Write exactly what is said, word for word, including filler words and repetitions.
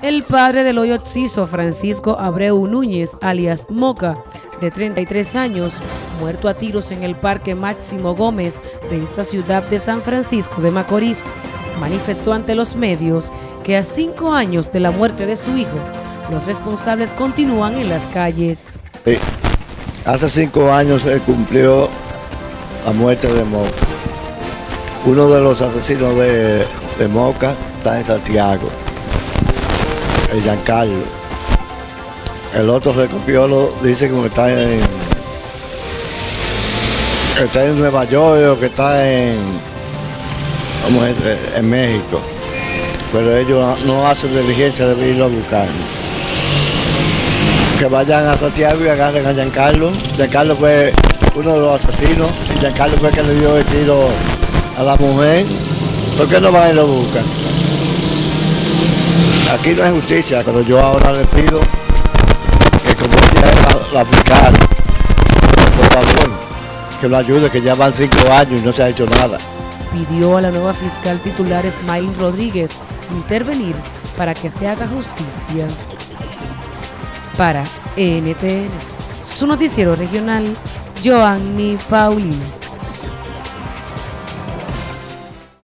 El padre del hoy occiso, Francisco Abreu Núñez, alias Moca, de treinta y tres años, muerto a tiros en el Parque Máximo Gómez de esta ciudad de San Francisco de Macorís, manifestó ante los medios que a cinco años de la muerte de su hijo, los responsables continúan en las calles. Sí. Hace cinco años se cumplió la muerte de Moca. Uno de los asesinos de, de Moca está en Santiago, el Giancarlo. El otro Recopiolo dice que está en, está en Nueva York o que está en, vamos, en México. Pero ellos no hacen diligencia de irlo a buscar. Que vayan a Santiago y agarren a Giancarlo. Giancarlo fue uno de los asesinos y Giancarlo fue el que le dio el tiro a la mujer. ¿Por qué no van y lo buscan? Aquí no hay justicia, pero yo ahora le pido que como ella es la, la fiscal, por favor, que lo ayude, que ya van cinco años y no se ha hecho nada. Pidió a la nueva fiscal titular Ismael Rodríguez intervenir para que se haga justicia. Para N T N, su noticiero regional, Joanny Paulino.